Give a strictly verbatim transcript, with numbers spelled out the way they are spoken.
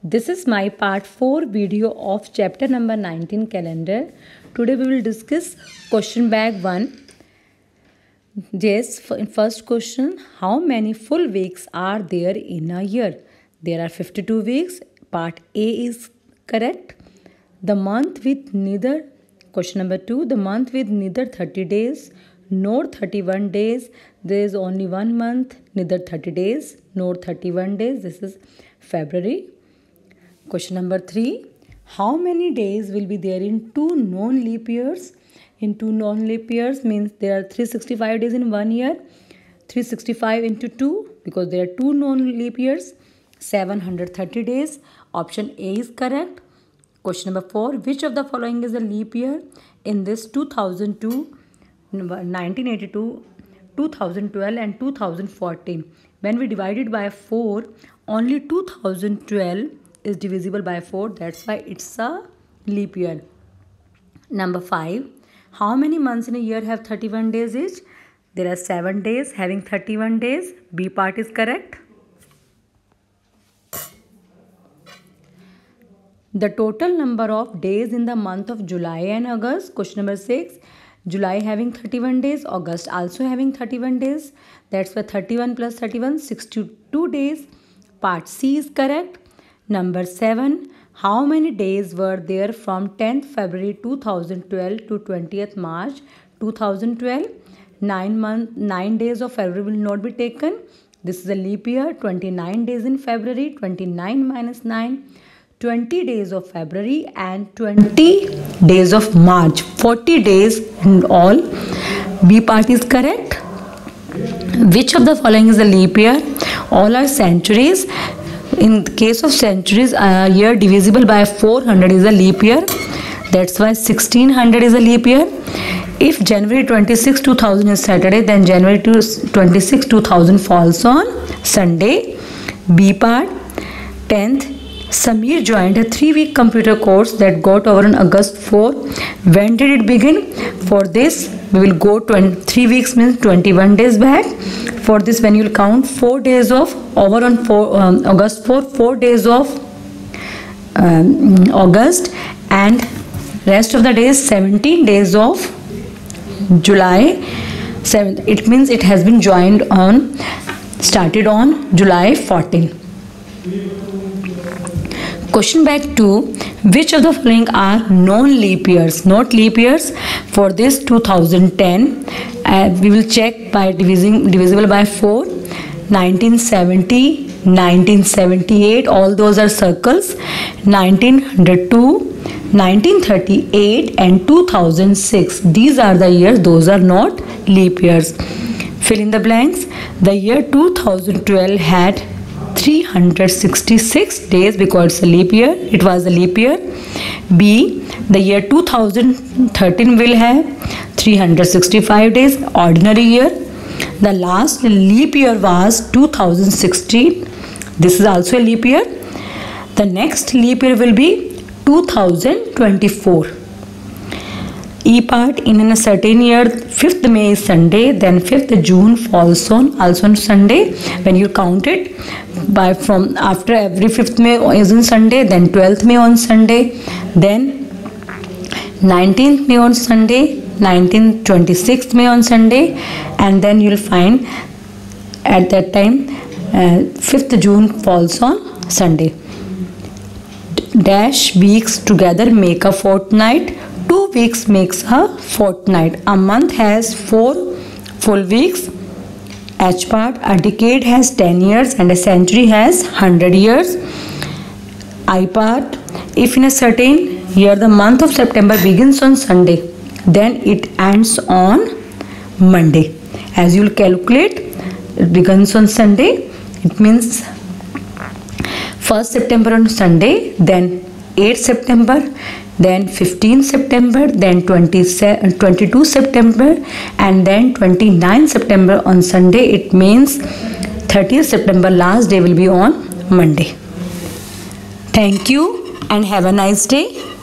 This is my part four video of chapter number nineteen calendar. Today we will discuss question bag one. Yes, first question, how many full weeks are there in a year? There are fifty-two weeks. Part A is correct. The month with neither, question number two, the month with neither thirty days nor thirty-one days. There is only one month, neither thirty days nor thirty-one days. This is February. Question number three, how many days will be there in two non-leap years? In two non-leap years means there are three hundred sixty-five days in one year. three hundred sixty-five into two, because there are two non-leap years, seven hundred thirty days. Option A is correct. Question number four, which of the following is a leap year? In this two thousand two, nineteen eighty-two, two thousand twelve and two thousand fourteen. When we divide it by four, only two thousand twelve is divisible by four. That's why it's a leap year. Number five, how many months in a year have thirty-one days each? There are seven days having thirty-one days. B part is correct. The total number of days in the month of July and August. Question number six, July having thirty-one days, August also having thirty-one days. That's why thirty-one plus thirty-one, sixty-two days. Part C is correct. Number seven, how many days were there from tenth February two thousand twelve to twentieth March two thousand twelve? Nine month, nine days of February will not be taken. This is a leap year. twenty-nine days in February, twenty-nine minus nine, twenty days of February and twenty days of March. forty days in all. B part is correct. Which of the following is a leap year? All are centuries. In the case of centuries, a year divisible by four hundred is a leap year. That's why sixteen hundred is a leap year. If January twenty-sixth, two thousand is Saturday, then January twenty-sixth, two thousand falls on Sunday. B part, tenth, Samir joined a three-week computer course that got over on August fourth. When did it begin? For this, we will go twenty, three weeks means twenty-one days back. For this, when you will count four days of over on four, um, August fourth, four days of um, August, and rest of the days seventeen days of July seventh. It means it has been joined on, started on July fourteenth. Question back two, which of the following are non-leap years? Not leap years. For this, two thousand ten, uh, we will check by divising divisible by four. nineteen seventy, nineteen seventy-eight, all those are circles. nineteen oh two, nineteen thirty-eight and two thousand six. These are the years, those are not leap years. Fill in the blanks. The year two thousand twelve had three hundred sixty-six days because it's a leap year. It was a leap year. B, the year two thousand thirteen will have three hundred sixty-five days, ordinary year. The last leap year was two thousand sixteen. This is also a leap year. The next leap year will be two thousand twenty-four. E part, in a certain year, fifth May is Sunday, then fifth June falls on also on Sunday. When you count it, by from after every fifth May is on Sunday, then twelfth May on Sunday, then nineteenth May on Sunday, nineteenth, twenty-sixth May on Sunday, and then you will find at that time uh, fifth June falls on Sunday. Dash weeks together make a fortnight. Two weeks makes a fortnight. A month has four full weeks. H part, a decade has ten years and a century has one hundred years. I part, if in a certain year the month of September begins on Sunday, then it ends on Monday. As you will calculate, it begins on Sunday. It means first September on Sunday, then eighth September, then fifteenth September, then twenty-two September, and then twenty-ninth September on Sunday. It means thirtieth September, last day will be on Monday. Thank you and have a nice day.